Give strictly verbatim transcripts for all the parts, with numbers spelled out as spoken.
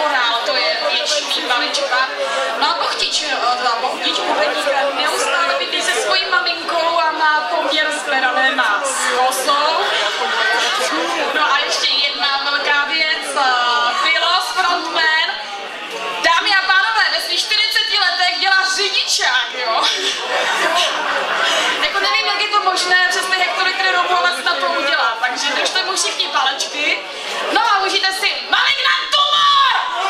korál, to je větší výbavička. No a Bochtič, Bochtič Bubeník neustále bydlí se svojí maminkou a má poměr zvedané má s kosou. No a ještě jedna velká věc, Pilos, frontman. Dámy a pánové, ve svých čtyřiceti letech dělá řidičák, jo? Jako nevím, jak je to možné, přes ty hektolitry robu, ale snad to udělá. Takže držte mu všichni palečky. No a užijte si Malignant tumor!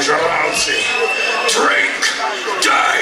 Žralci, drink day!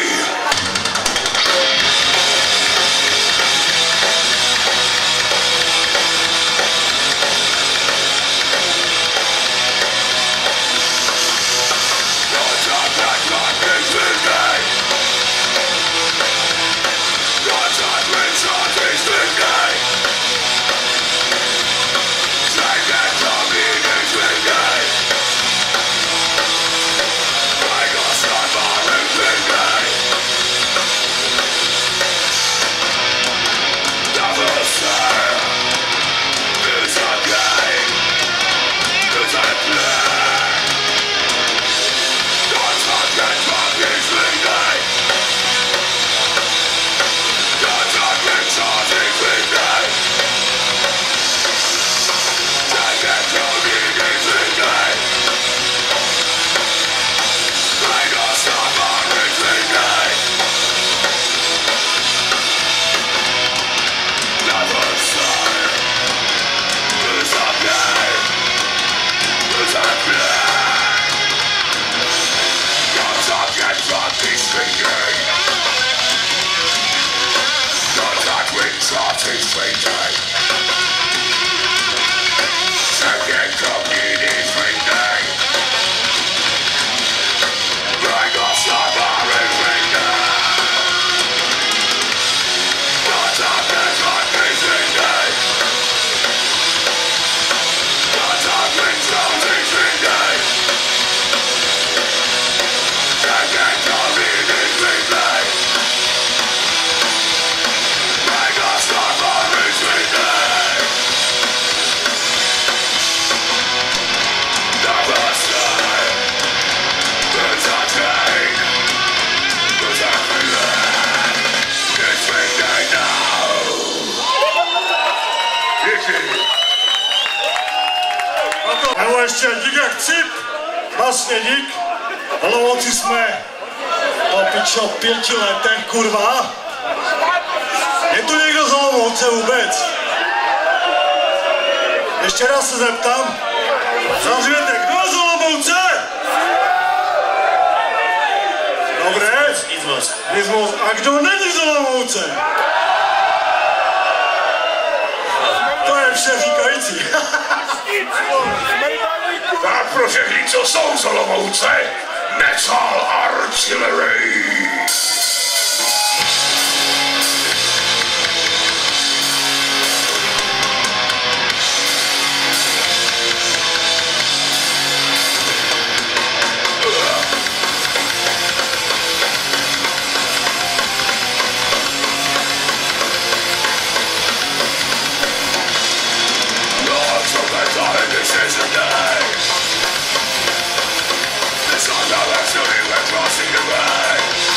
Nebo ještě dík jak cip, vlastně dík, Olomouci jsme o pičo pěti letech, kurva. Je tu někdo z Olomouce vůbec? Ještě raz se zeptám, zavřete, kdo z Olomouce? Dobré? Nic moc. A kdo není z Olomouce? To je vše říkající. Tak pro všechny, co jsou z Olomouce, Metal Artillery! This is the day. This is the day. Crossing the way.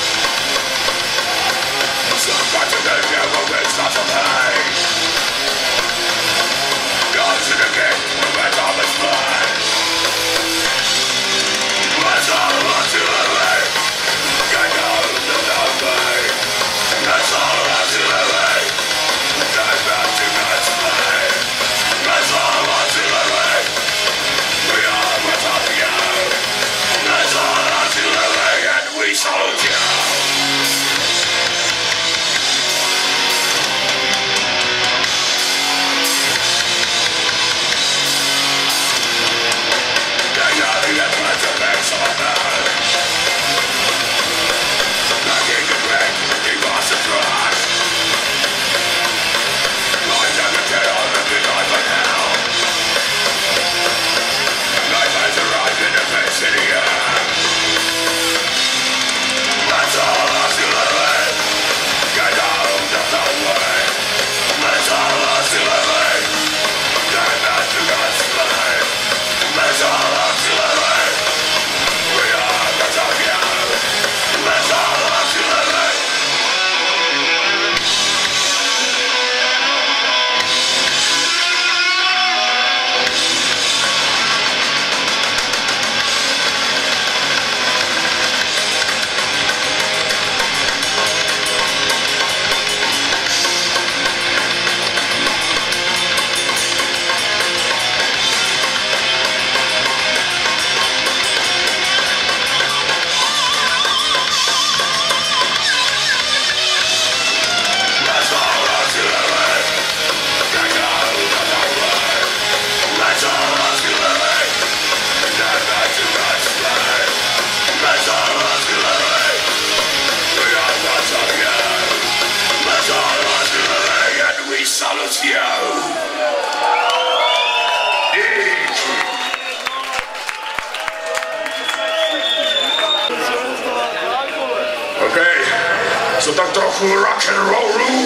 tak trochu rock and rollu.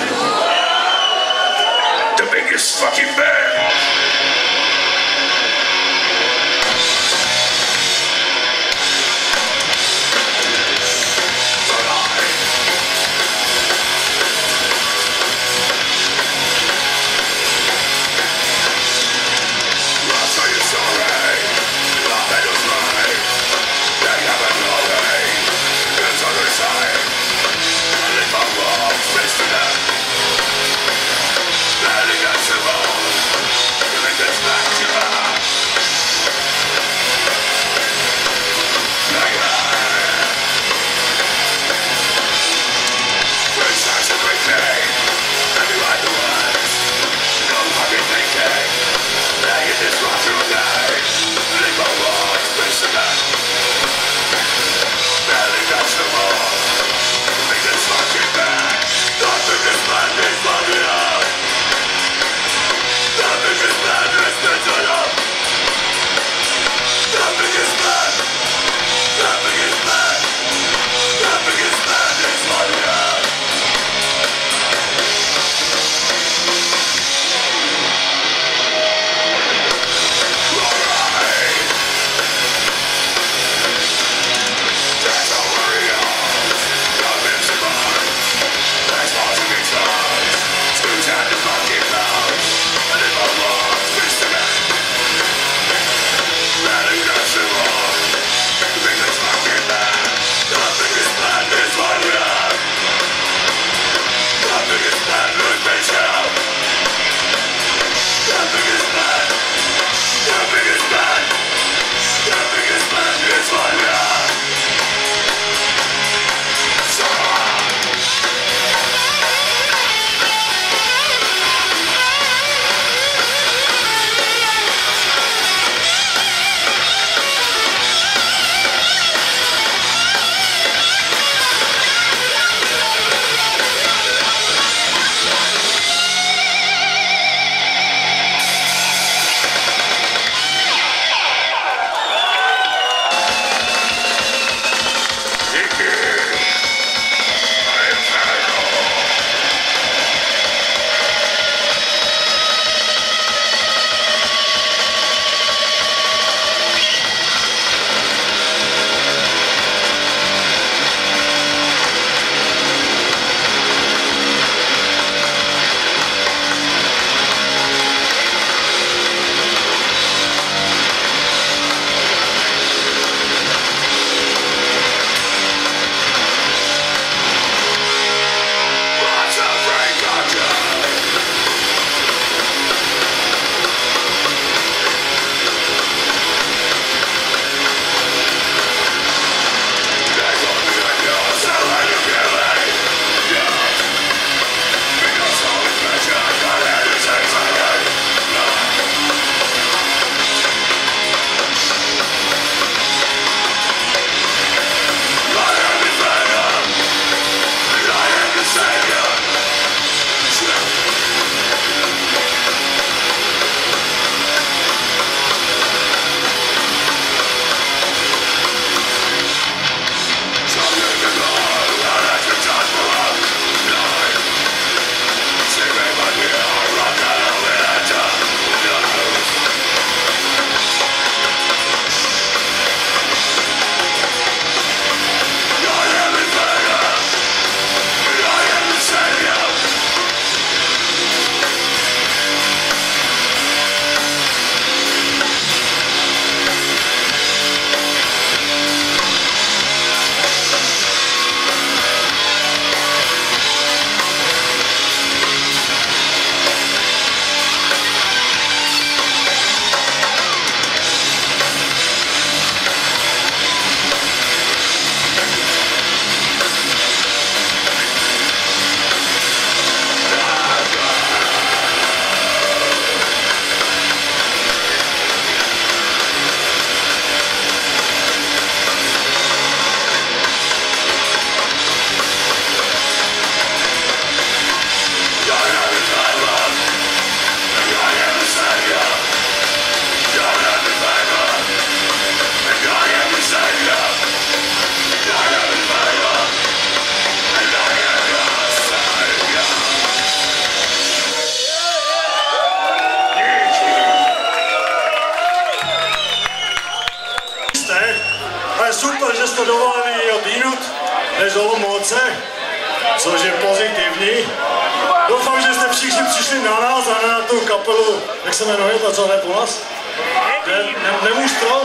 The biggest fucking band. Letting us evolve. A je super, že jste dovolili odjinut, než do Olomouce, což je pozitivní. Doufám, že jste všichni přišli na nás a na tu kapelu, jak se jmenuje, ta co hraje po nás? Ne, ne, Nemůstrol.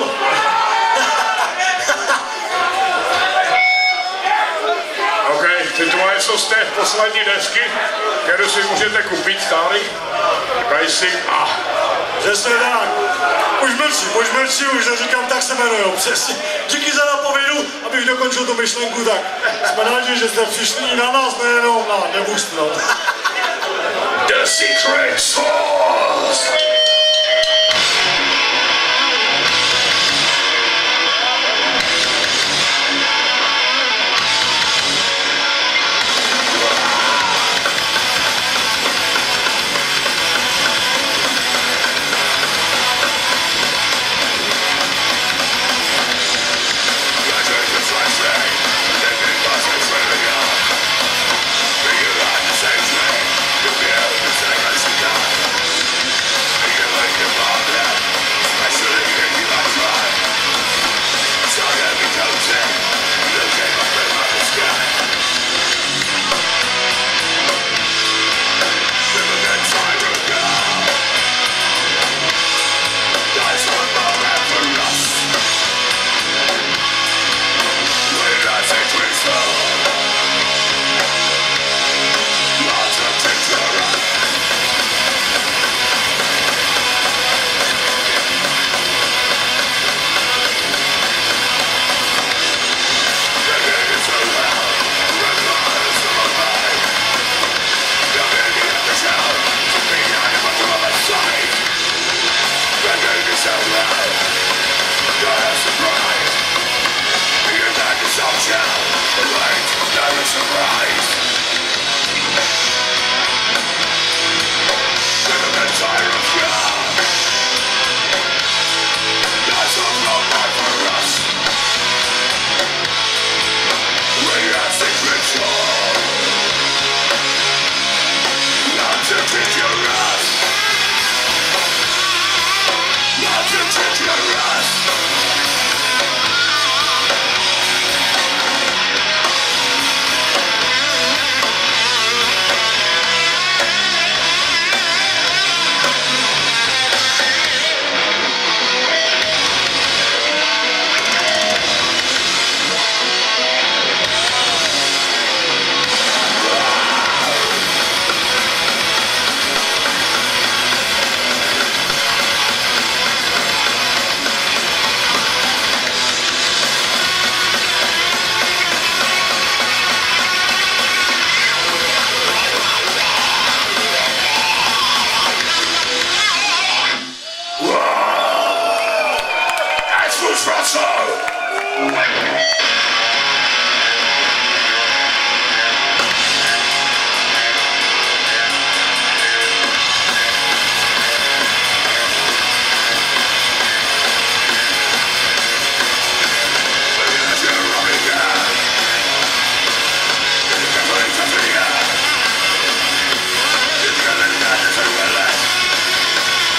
OK, teď má něco z té poslední desky, kterou si můžete koupit tady. Takaj si a... Přesně tak. Už mlčí, už mlčí, už neříkám, tak se jmenujou, přesně. Díky za napovědu, abych dokončil tu myšlenku, tak jsme rádi, že jste přišli i na nás, nejenom na Nemůstrol. The Secret Sauce!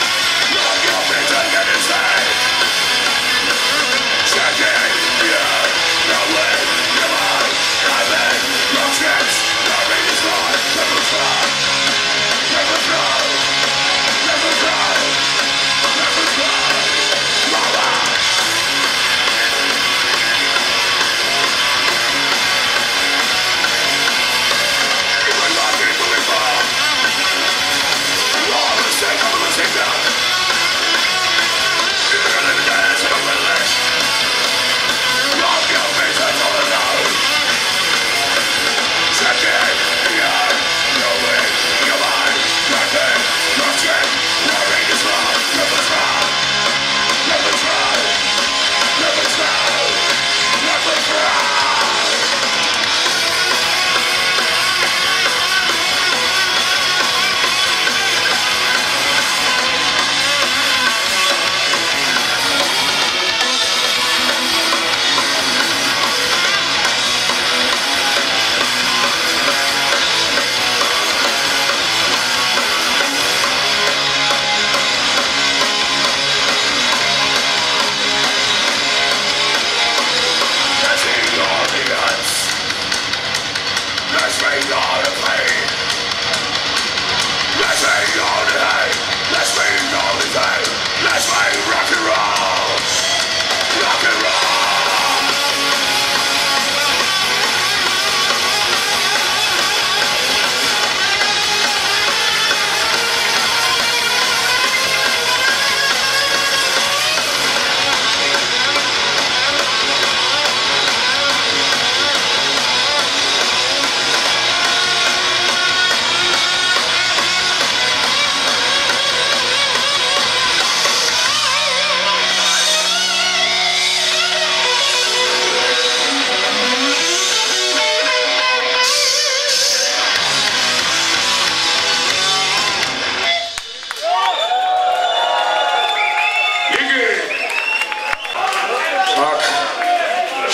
Yeah.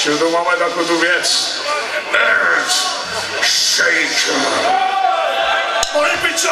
Čo tu máme takú tú vec? Earth Shaker. Moje pičo!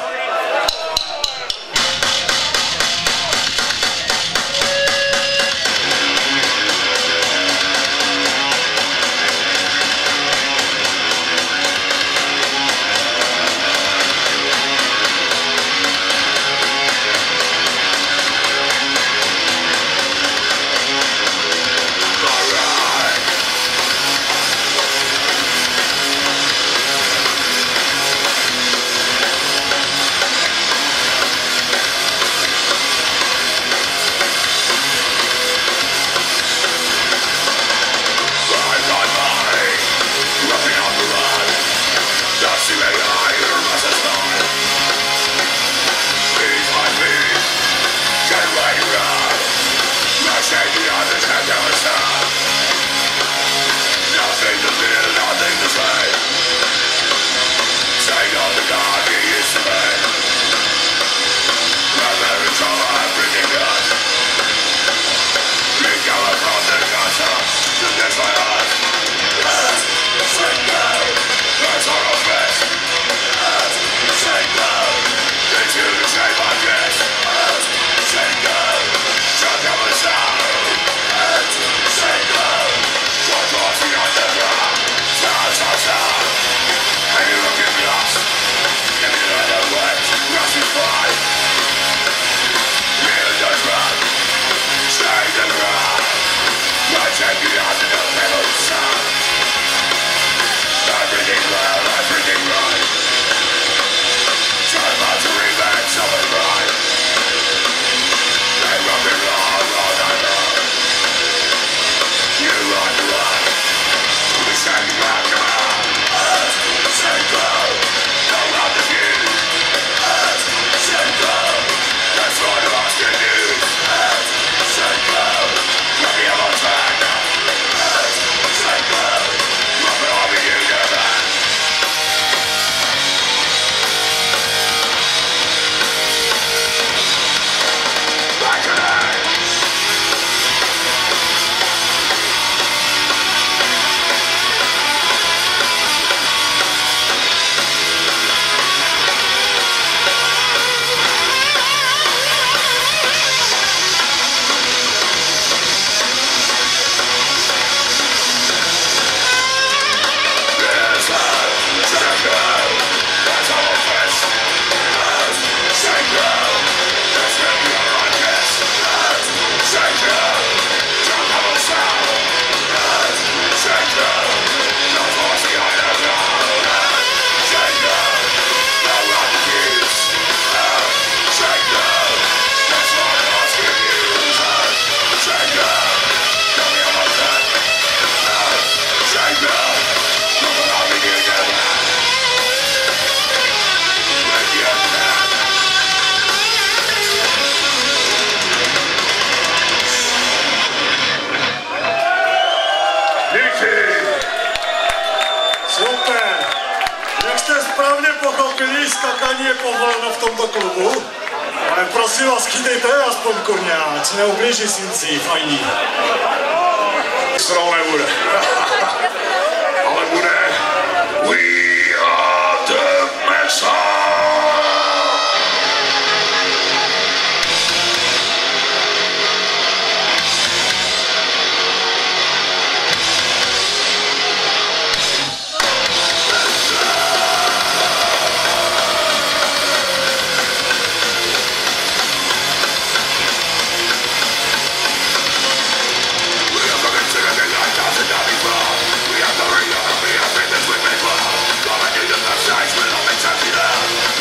Skakanie je povoleno v tomto klubu, ale prosím vás, chytejte aspoň kurňa, ať se neublíží synci, fajní. Strol nebude. Ale bude We are the Messiah. We have the ring of the business with me. Come and do the best, we'll make sense of that.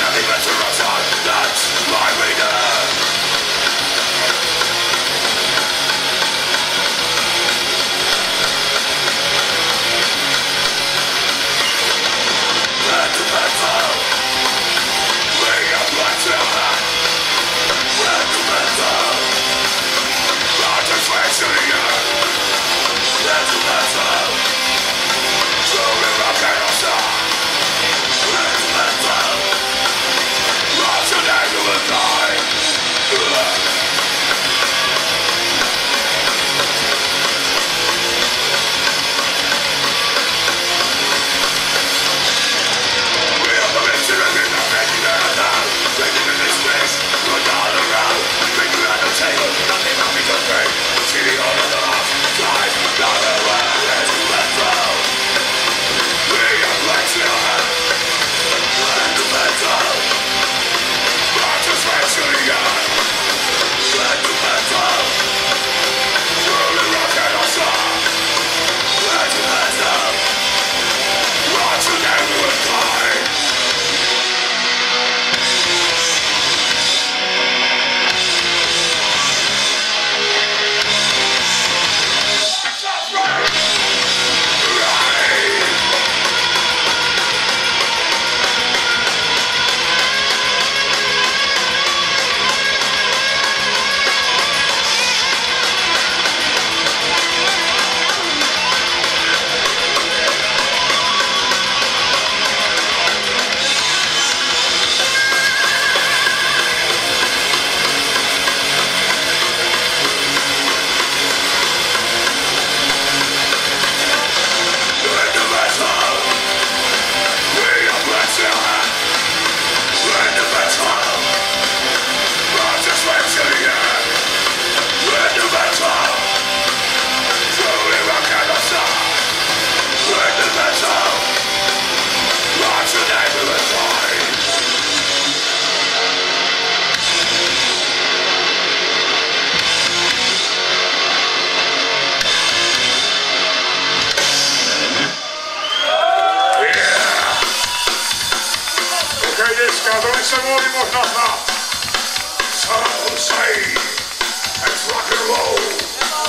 Adamovi možná znát. Saddam Hussein, it's rock and roll.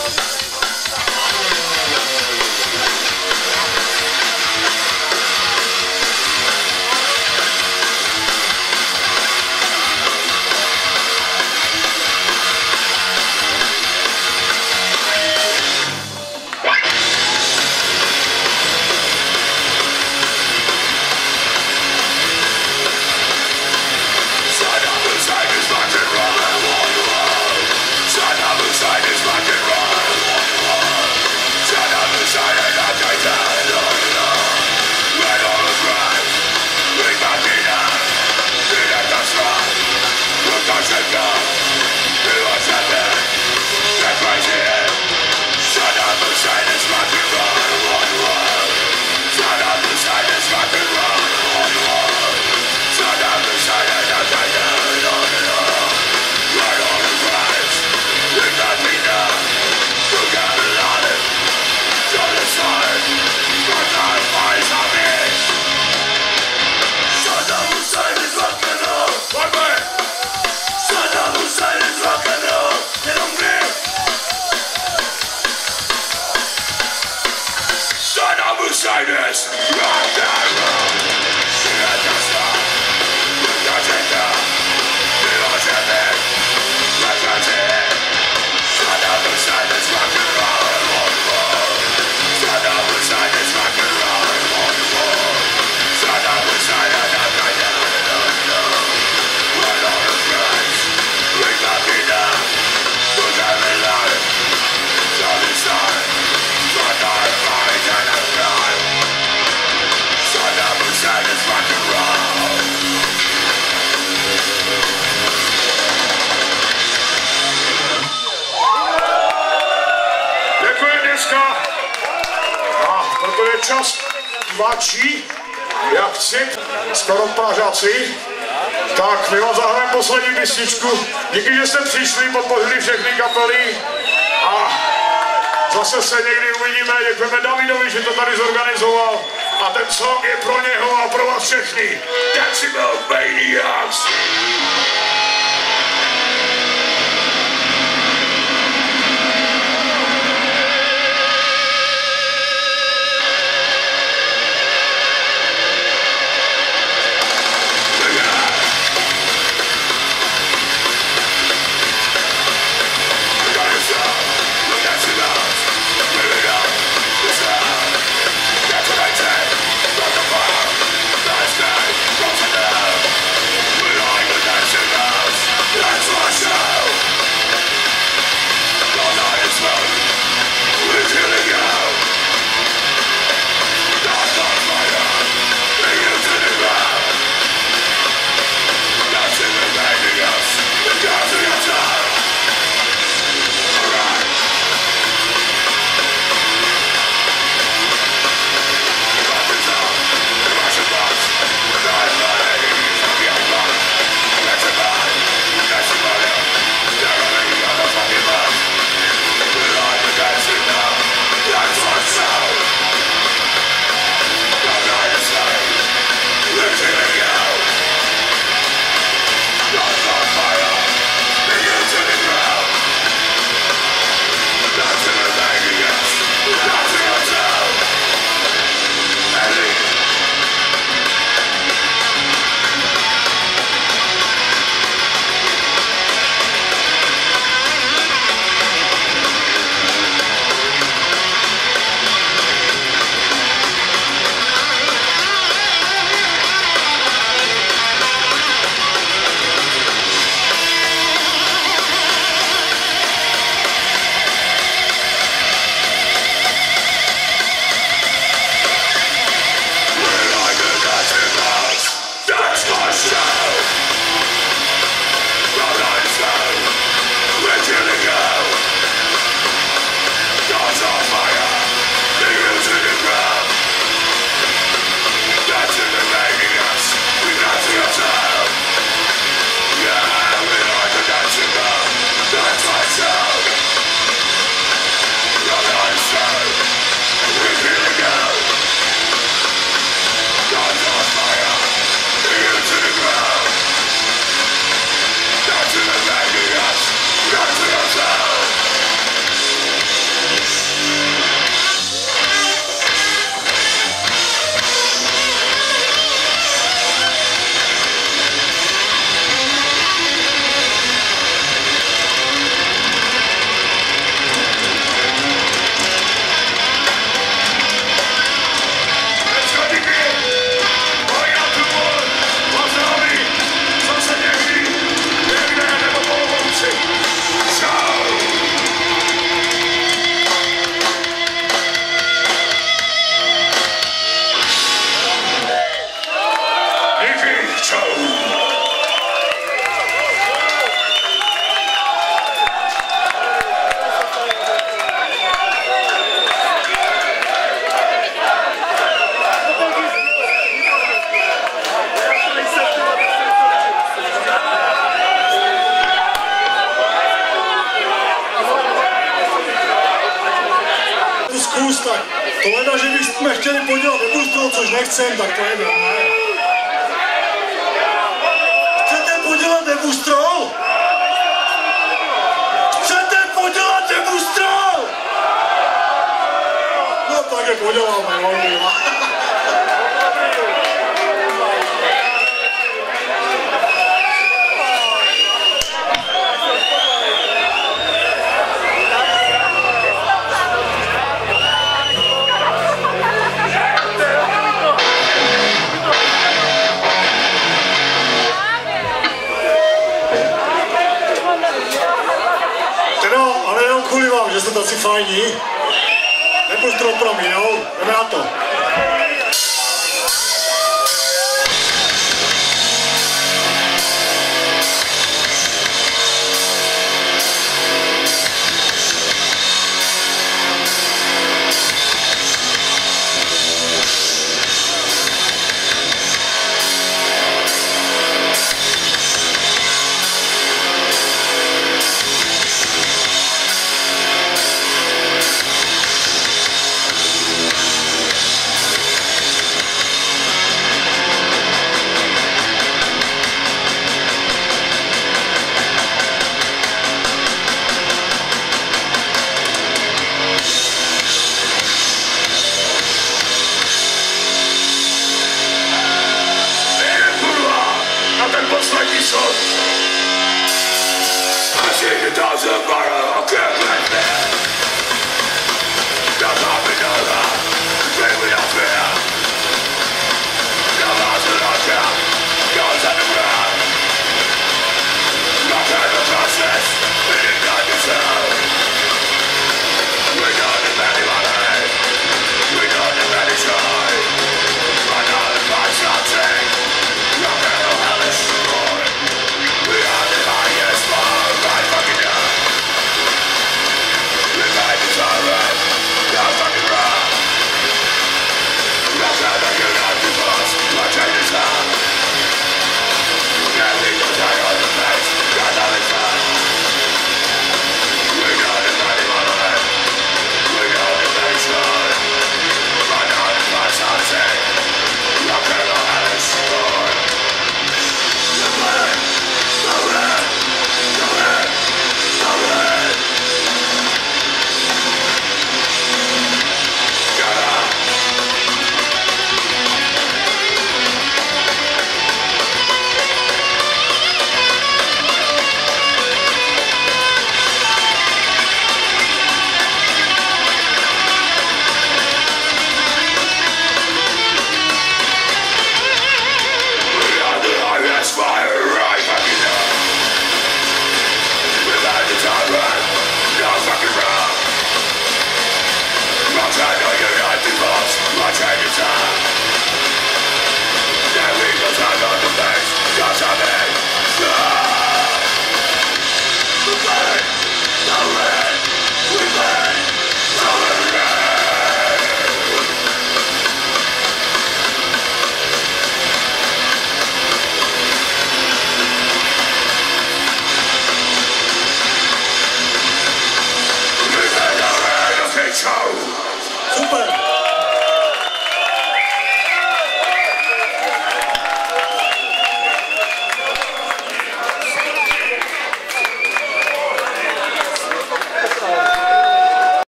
Sinus, rock and roll. Let us stop. Look at it now. Feel us in it. Let us in. Saddam Hussein is rock and roll. On the wall. Saddam Hussein is rock and roll. On the wall. Saddam Hussein and Al Qaeda. Right on the price. Bring back in now. Look at me live. Saddam Hussein. Rock and fight and a cry. Saddam Hussein is rock and roll. Děkuji dneska. A protože čas tlačí, jak cit, skoro Pražáci, tak my vám zahrajeme poslední písničku. Díky, že jste přišli, podpořili všechny kapely a zase se někdy uvidíme. Děkujeme Davidovi, že to tady zorganizoval. A ten song je pro něho a pro vás všechny. Decibel Maniacs! We're kus, tak to leda, že bychom chtěli podělat debustrol, což nechcem, tak to jedem, ne? Chcete podělat debustrol? Chcete podělat debustrol? No tak je poděláme, no. Že jste taci fajní, nebo jste opravdu, jo? Jdeme na to.